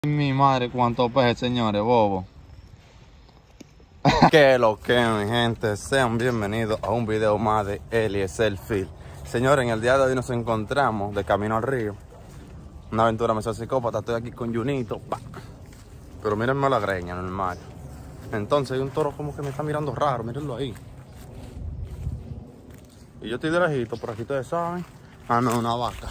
Mi madre, cuántos peces, señores, bobo. Que lo que, mi gente, sean bienvenidos a un video más de Eliezer Field. Señores, en el día de hoy nos encontramos de camino al río. Una aventura medio psicópata, estoy aquí con Junito. Pero mírenme la greña, normal. Entonces hay un toro como que me está mirando raro, mírenlo ahí. Y yo estoy de lejito, por aquí ustedes saben. Ah, no, una vaca.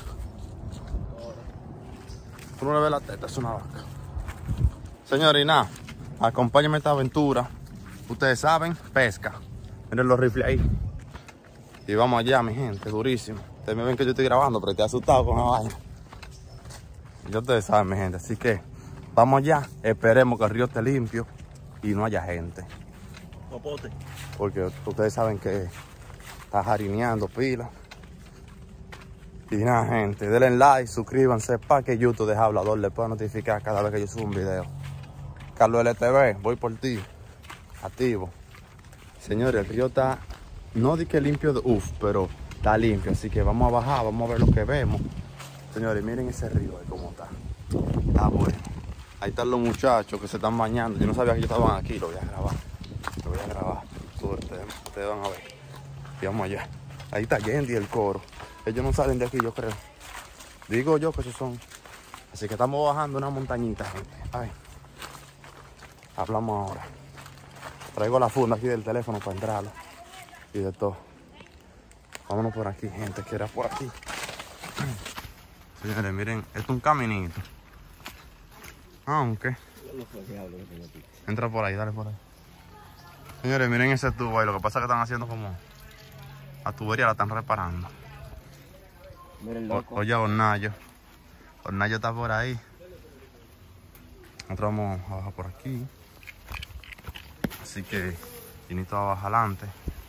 Tú no le ves la teta, es una vaca. Señores, y nada, acompáñenme a esta aventura. Ustedes saben, pesca. Miren los rifles ahí. Y vamos allá, mi gente, durísimo. Ustedes me ven que yo estoy grabando, pero estoy asustado con la vaina. Y ya ustedes saben, mi gente. Así que vamos allá. Esperemos que el río esté limpio y no haya gente. Popote. Porque ustedes saben que está jarineando pila. Y nada, gente, denle like, suscríbanse para que YouTube deje hablador les pueda notificar cada vez que yo subo un video. Carlos LTV, voy por ti. Activo. Señores, el río está, no di que limpio, pero está limpio. Así que vamos a bajar, vamos a ver lo que vemos. Señores, miren ese río ahí cómo está. Está bueno. Ahí están los muchachos que se están bañando. Yo no sabía que ellos estaban aquí, lo voy a grabar. Lo voy a grabar. Ustedes van a ver. Y vamos allá. Ahí está Yendi y el coro. Ellos no salen de aquí, yo creo. Digo yo que esos son. Así que estamos bajando una montañita, gente. Ay. Hablamos ahora. Traigo la funda aquí del teléfono para entrarla. Y de todo. Vámonos por aquí, gente, que era por aquí. Señores, miren, esto es un caminito. Aunque. Entra por ahí, dale por ahí. Señores, miren ese tubo ahí. Lo que pasa es que están haciendo como. La tubería la están reparando. Miren, loco. Oye, Hornayo. Hornayo está por ahí. Nosotros vamos a bajar por aquí. Así que Chinito va a bajar adelante.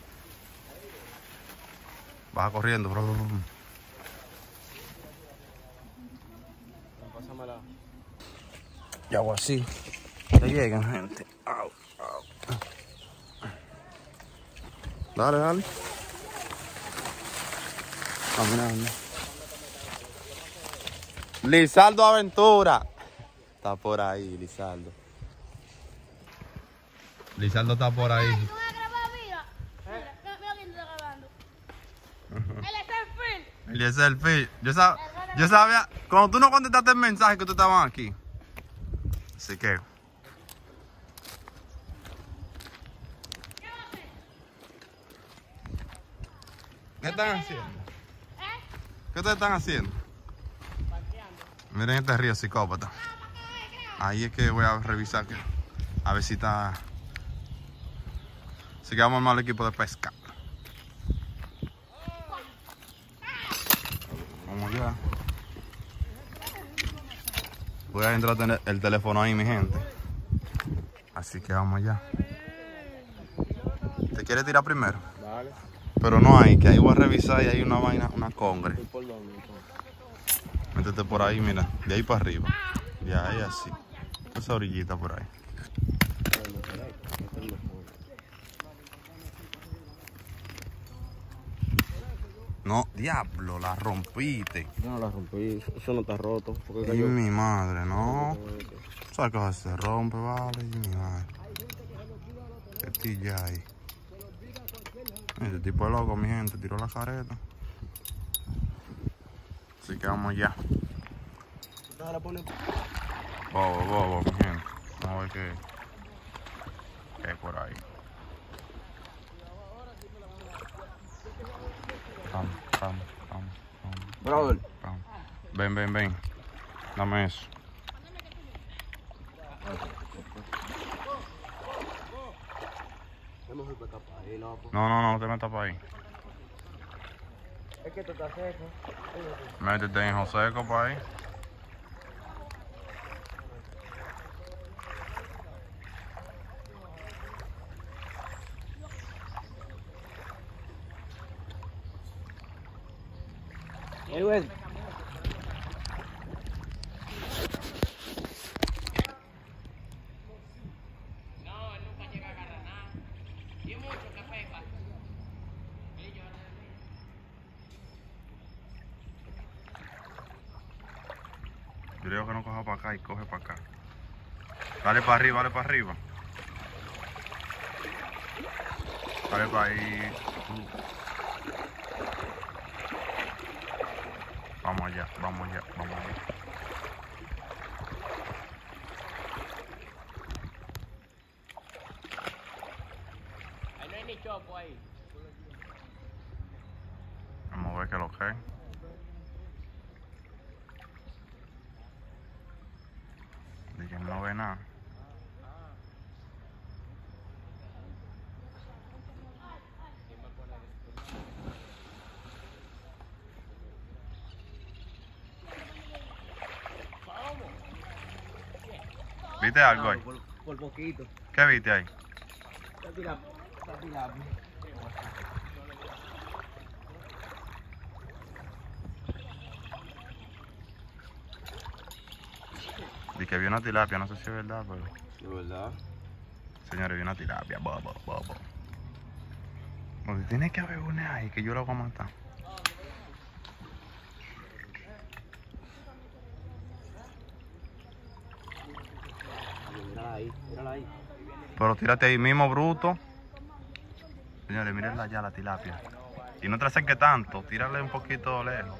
Baja corriendo. Pásamela. Y hago así. Que lleguen, gente. Au, au. Dale, dale. Caminando. Lizardo Aventura. Está por ahí, Lizardo. Lizardo está por ahí. ¿Tú vas a grabar, mira? Mira quién está grabando. Eliezer Field. Yo sabía, cuando tú no contestaste el mensaje que tú estabas aquí. Así que. ¿Qué están haciendo? ¿Qué ustedes están haciendo? Miren este río psicópata. Ahí es que voy a revisar a ver si está. Así que vamos a armar el equipo de pesca. Vamos allá. Voy a entrar a tener el teléfono ahí, mi gente. Así que vamos allá. ¿Te quieres tirar primero? Dale. Pero no hay, que ahí voy a revisar y hay una vaina, una congre. ¿Por dónde? Métete por ahí, mira, de ahí para arriba. Y ahí así. Esa orillita por ahí. No, diablo, la rompiste. Yo no la rompí, eso no está roto. Porque Y cayó. mi madre, no. Esa cosa se rompe, vale, y mi madre. Qué tilla ahí. Este tipo es loco, mi gente, tiró la careta. Así que vamos ya. La pone. Bobo, mi gente. Vamos a ver qué hay por ahí. Vamos. Brother. Ven. Dame eso. Hemos ido para acá, ahí, loco. No te metas para ahí. Es que esto está seco. Métete en Joseco para ahí. Güey. Creo que no coja para acá y coge para acá. Dale para arriba, dale para arriba. Dale para ahí. Vamos allá, vamos allá, vamos allá. Ahí no hay ni chopo ahí. Vamos a ver qué es lo que es. Dije, no ve nada. ¿Viste algo ahí? Por poquito. ¿Qué viste ahí? Está tirando. Está tirando. Dije que vi una tilapia, no sé si es verdad, pero... ¿De verdad? Señores, vi una tilapia, bobo, bobo. Porque tiene que haber una ahí que yo la voy a matar. Mírala ahí, mírala ahí. Pero tírate ahí mismo, bruto. Señores, mírenla ya la tilapia. Y no te la acerques tanto, tírale un poquito lejos.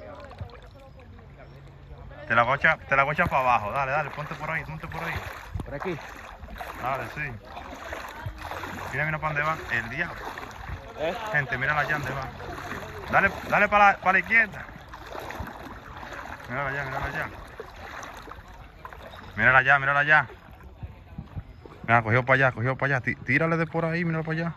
Te la voy a echar para abajo, dale, dale, ponte por ahí, ponte por ahí. ¿Por aquí? Dale, sí. Mira para dónde va, el diablo. Gente, mírala allá donde va. Dale para la izquierda. Mírala allá, mírala allá. Mírala allá, mírala allá. Mira, cogió para allá. Tírale de por ahí, mírala para allá.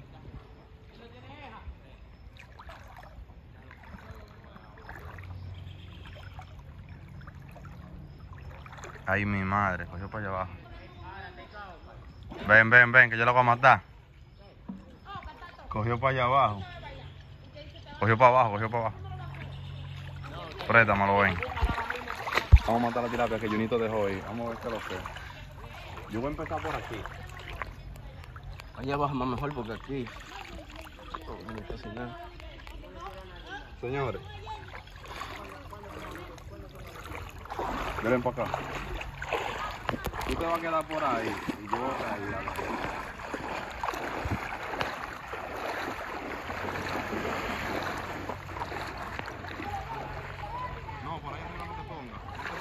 Ay, mi madre, cogió para allá abajo. Ven, que yo la voy a matar. Cogió para allá abajo. Cogió para abajo. Préstamelo, ven. Vamos a matar la tilapia que Junito dejó ahí. Vamos a ver qué lo que. Yo voy a empezar por aquí. Allá abajo más mejor porque aquí. No está sin nada. Señores. Ven para acá. Tú te vas a quedar por ahí y yo voy a ir a la... No, por ahí arriba no te pongas.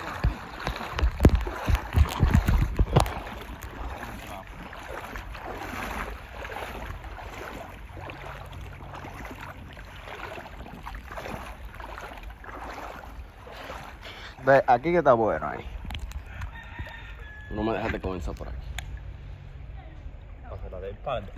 Ve, aquí que está bueno ahí. No me dejaste comenzar por aquí. Para la del parte.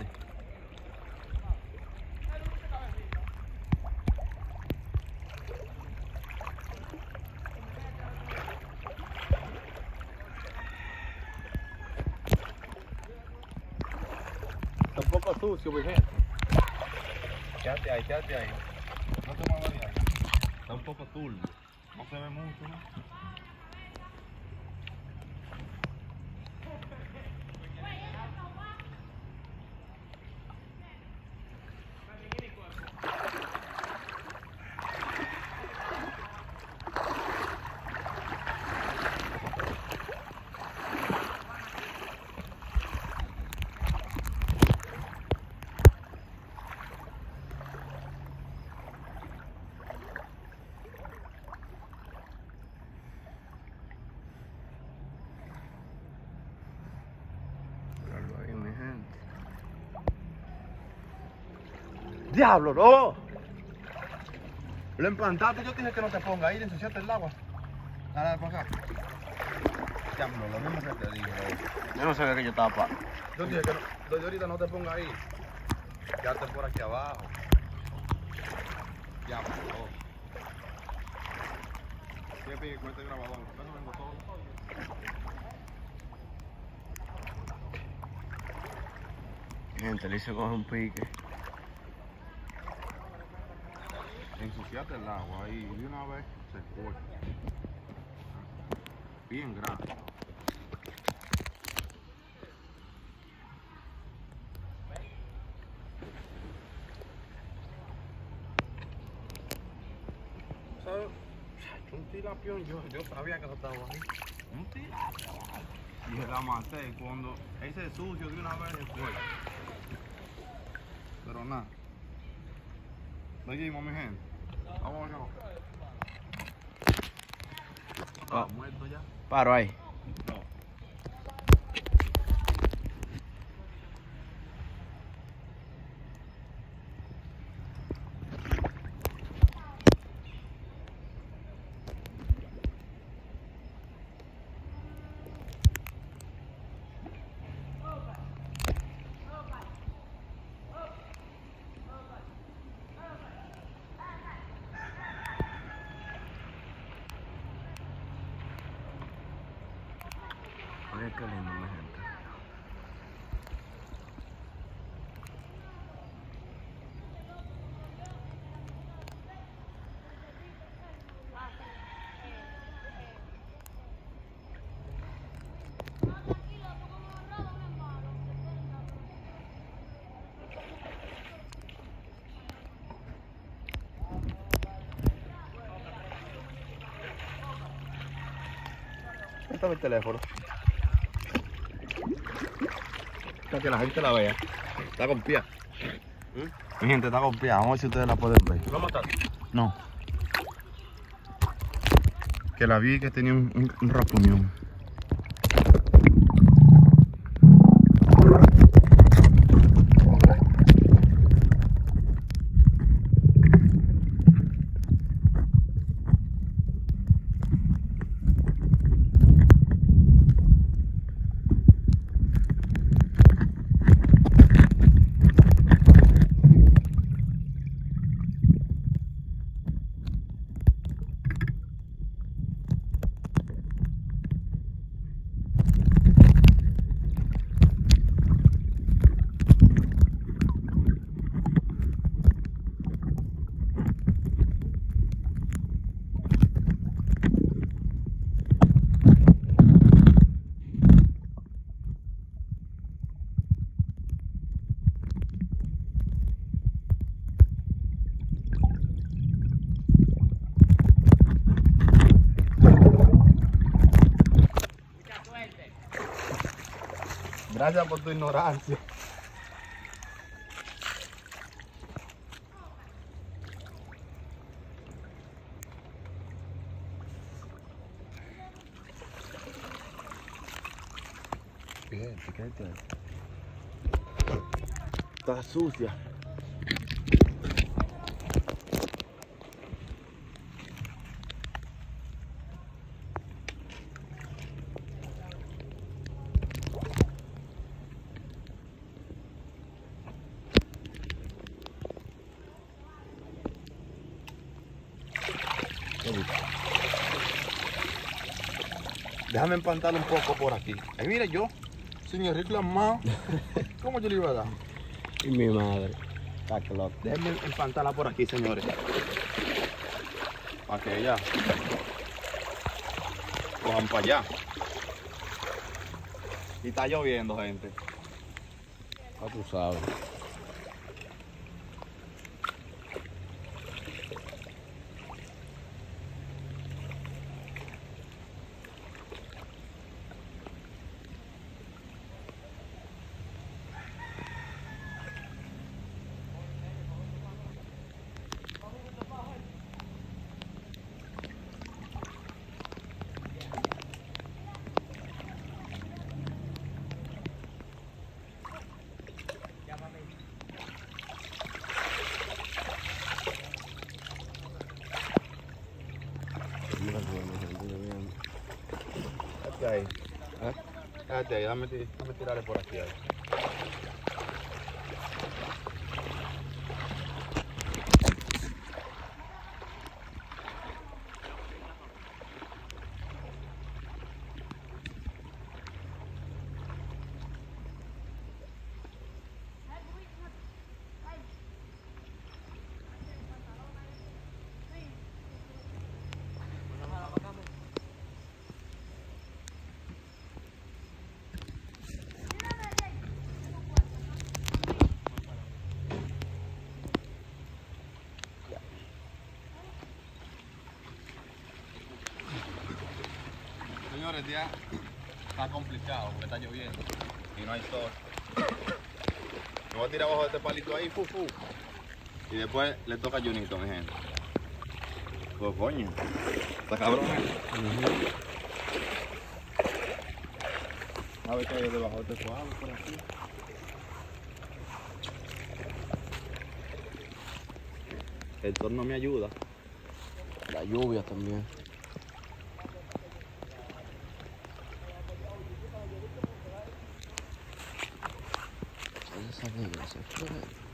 Está un poco sucio, mi gente. Quédate ahí. No te muevas de ahí. Está un poco turbio. No se ve mucho, ¿no? Ahí, mi gente. ¡Diablo, no! Lo implantaste, yo te dije que no te ponga ahí, le ensuciaste el agua. Dale para acá. Diablo, lo mismo que te dije. Yo no sabía que yo estaba para. Yo te dije que no, desde ahorita no te ponga ahí. Quédate por aquí abajo. Diablo. ¿Qué pide con este grabador? Yo no vengo todo. Gente, le hice coger un pique. Ensuciaste el agua ahí de una vez se fue. Bien grande. ¿Sabes? Un tilapión, yo sabía que no estaba ahí. Un tiraje. Y la maté cuando ese sucio de una vez fue. Pero nada. Seguimos, mi gente. Vámonos. Ah. Muerto ya. Paro ahí. Oye, qué lindo, mi gente. Préstame el teléfono. Para que la gente la vea. Está con pie. Mi gente está con pie. Vamos a ver si ustedes la pueden ver. ¿Lo mataste? No. Que la vi que tenía un raspuñón. Gracias por tu ignorancia. Fíjate. Está sucia. Déjame empantar un poco por aquí. Ahí mira yo, señor reclamado. ¿Cómo yo le iba a dar? Y mi madre. Está loco. Déjenme empantarla por aquí, señores. Para que ya cojan para allá. Y está lloviendo, gente. Ya tú sabes. Quédate ahí. Quédate ahí, dame tirarle por aquí. Ahí. día está complicado porque está lloviendo y no hay sol. Me voy a tirar abajo de este palito ahí, fu. Y después le toca a Junito, mi gente. Pues coño, está cabrón. A ver qué hay debajo de este suave por aquí. El sol no me ayuda. La lluvia también. Esa negra se fue.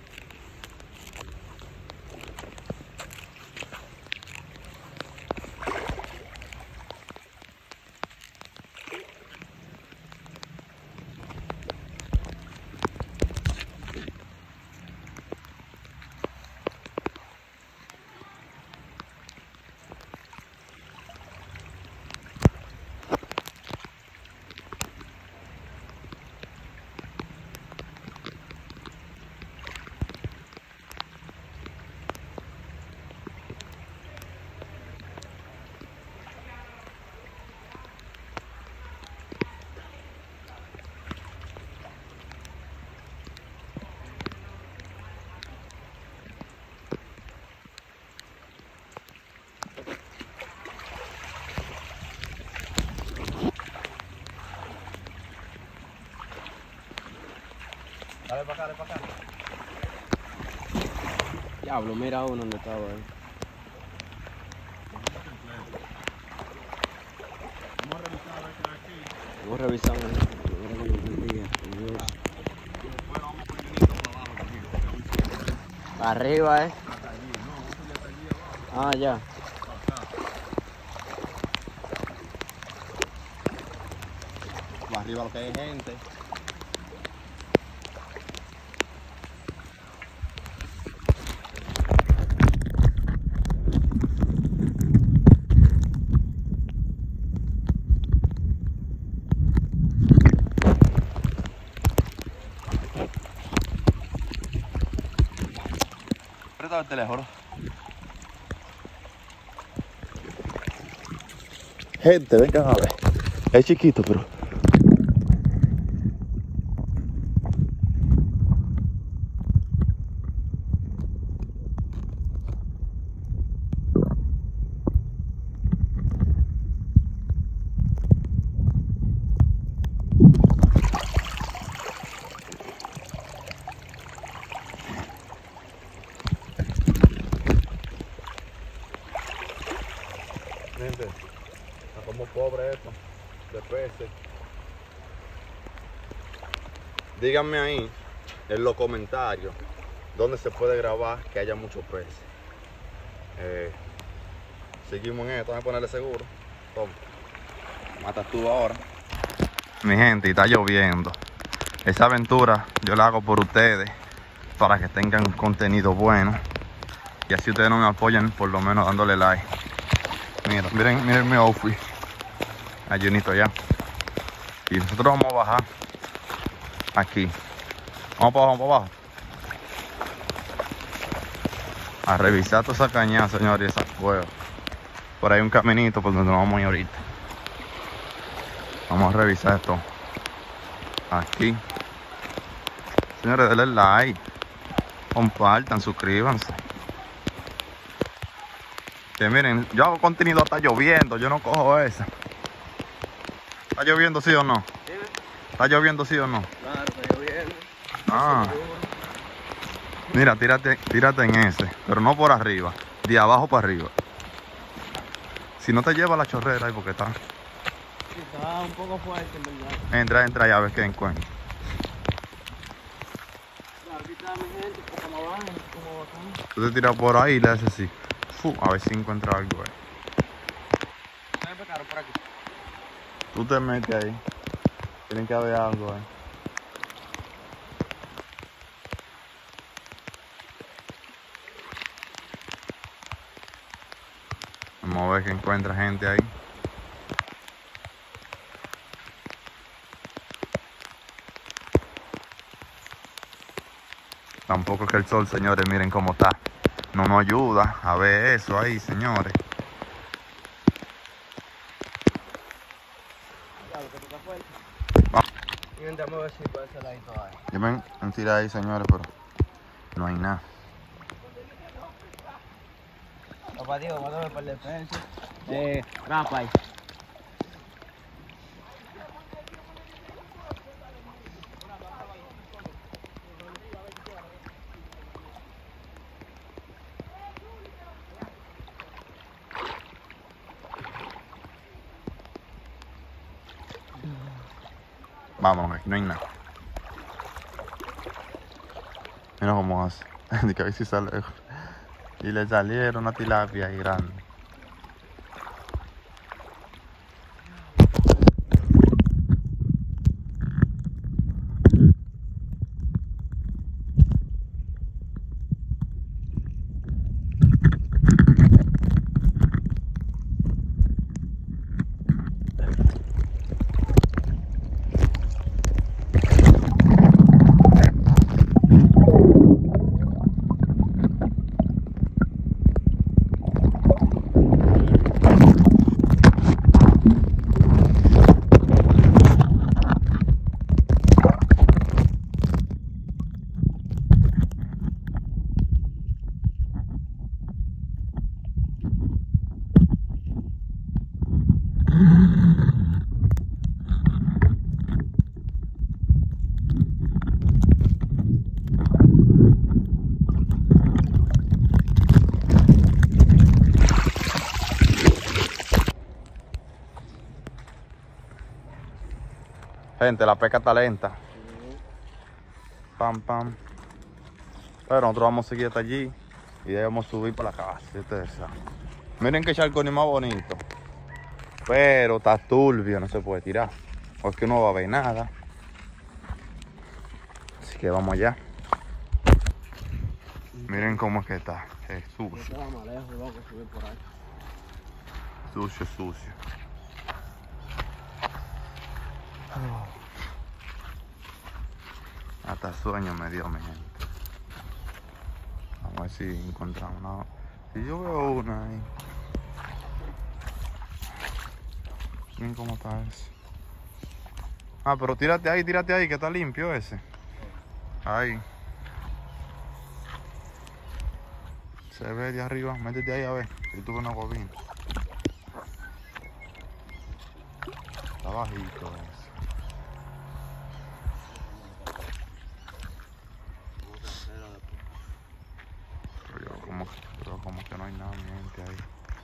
Dale para acá. Diablo, mira uno donde estaba ahí. Vamos a revisar arriba, Ah, ya. Más arriba lo que hay gente. Presta el teléfono. Gente, vengan a ver. Es chiquito, pero... Gente, está como pobre esto de peces. Díganme ahí en los comentarios dónde se puede grabar que haya muchos peces. Seguimos en esto, vamos a ponerle seguro. Toma. Matas tú ahora. Mi gente, y está lloviendo. Esa aventura yo la hago por ustedes para que tengan contenido bueno. Y así ustedes no me apoyan, por lo menos dándole like. Miren mi outfit. Ayunito allá. Y nosotros vamos a bajar aquí. Vamos para abajo. A revisar toda esa cañada, señores, y esas cuevas. Por ahí un caminito por donde nos vamos a ir ahorita. Vamos a revisar esto. Aquí. Señores, denle like. Compartan, suscríbanse. Que miren, yo hago contenido hasta lloviendo, yo no cojo esa. ¿Está lloviendo sí o no? ¿Está lloviendo sí o no? Claro, está lloviendo. Ah. Mira, tírate en ese, pero no por arriba, de abajo para arriba. Si no te lleva la chorrera ahí porque está. Sí, está un poco fuerte, en verdad. Entra y a ver qué encuentra. Claro, aquí está mi gente, porque no bajan, como bacán. Tú te tiras por ahí y le haces así. A ver si encuentra algo ahí. ¿Sabes pescaron por aquí? Tú te metes ahí. Tienen que haber algo ahí. Vamos a ver que encuentra gente ahí. Tampoco es que el sol, señores, miren cómo está. No nos ayuda a ver eso ahí, señores. Intentamos ver si puede ser ahí todavía. Yo me tiré ahí, señores, pero no hay nada. Papá, digo, mándame para el defensa. Rapa ahí. Vámonos, aquí no hay nada. Mira cómo hace. De que a ver si sale. Y le salieron una tilapia ahí grande. Gente, la pesca está lenta. Pam, pam. Pero nosotros vamos a seguir hasta allí y debemos subir para la casa, si ustedes saben. Miren qué charco ni más bonito. Pero está turbio, no se puede tirar. Porque no va a ver nada. Así que vamos allá. Miren cómo es que está. Es sucio. Estaba más lejos, loco, subir por ahí. Sucio, sucio. Hasta sueño me dio, mi gente. Vamos a ver si encontramos una. Si yo veo una ahí. Miren cómo está eso. Ah, pero tírate ahí, que está limpio ese. Ahí. Se ve de arriba, métete ahí a ver. Si tú ves una bobina. Está bajito eso. Pero como que no hay nada, mi gente, ahí.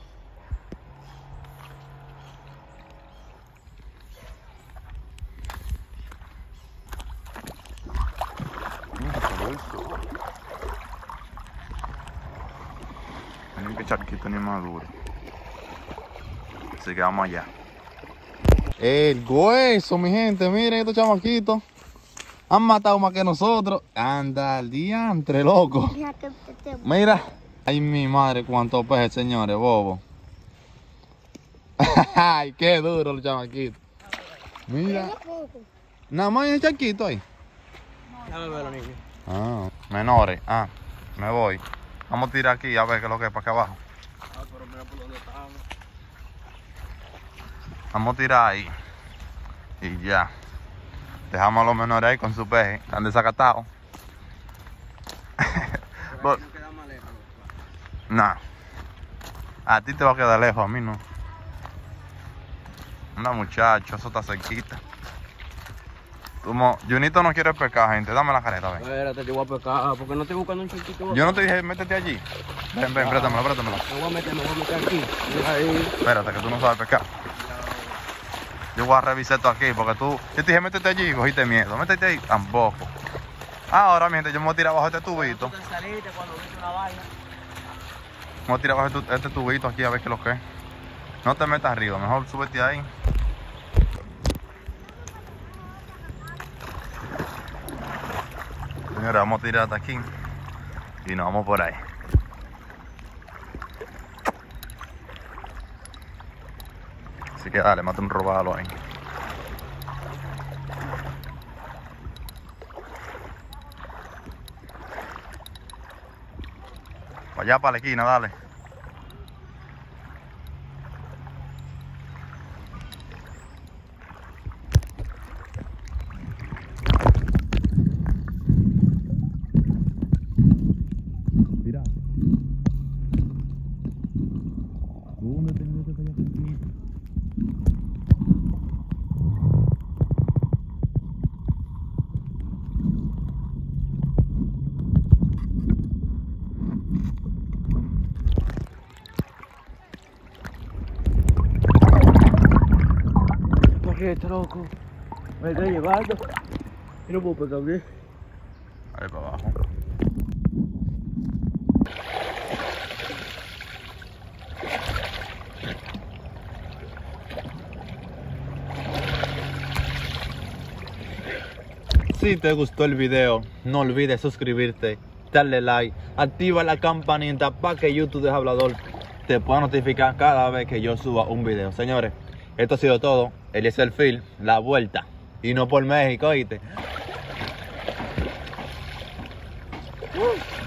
Miren qué charquito ni más duro. Así que vamos allá. El hueso, mi gente, miren estos chamaquitos. Han matado más que nosotros. Anda al diantre, loco. Mira. Ay, mi madre, cuántos peces, señores, bobo. Ay, qué duro los chamaquitos. Mira. Nada más hay un charquito ahí. Déjame verlo, niño. Ah, menores. Ah, me voy. Vamos a tirar aquí a ver qué es lo que es para acá abajo. Ah, pero mira por dónde estábamos. Vamos a tirar ahí. Y ya. Dejamos a los menores ahí con su peje. Están desacatados. Pero ahí no queda más lejos. Nah. A ti te va a quedar lejos, a mí no. Anda, muchacho, eso está cerquita. Junito no quiere pescar, gente. Dame la careta, ven. Espérate, te voy a pescar. ¿Por qué no estoy buscando un chiquito? Yo no te dije, métete allí. Ven, ven, préstamela. Me voy a meter aquí. Mira ahí. Espérate, que tú no sabes pescar. Yo voy a revisar esto aquí, porque tú... Yo te dije, métete allí y cogiste miedo. Métete ahí, tampoco. Ahora, mi gente, yo me voy a tirar abajo este tubito. Tú te saliste cuando viste una vaina. Me voy a tirar abajo este tubito aquí a ver qué es lo que es. No te metas arriba, mejor súbete ahí. Señores, vamos a tirar hasta aquí y nos vamos por ahí. Así que dale, mate un robalo ahí. Para allá, para la esquina, dale. Oye, este loco me está llevando. Yo no puedo pegar bien. Ahí para abajo. Si te gustó el video, no olvides suscribirte, darle like, activa la campanita para que YouTube de Hablador te pueda notificar cada vez que yo suba un video. Señores, esto ha sido todo. Eliezer Field, la vuelta. Y no por México, ¿oíste?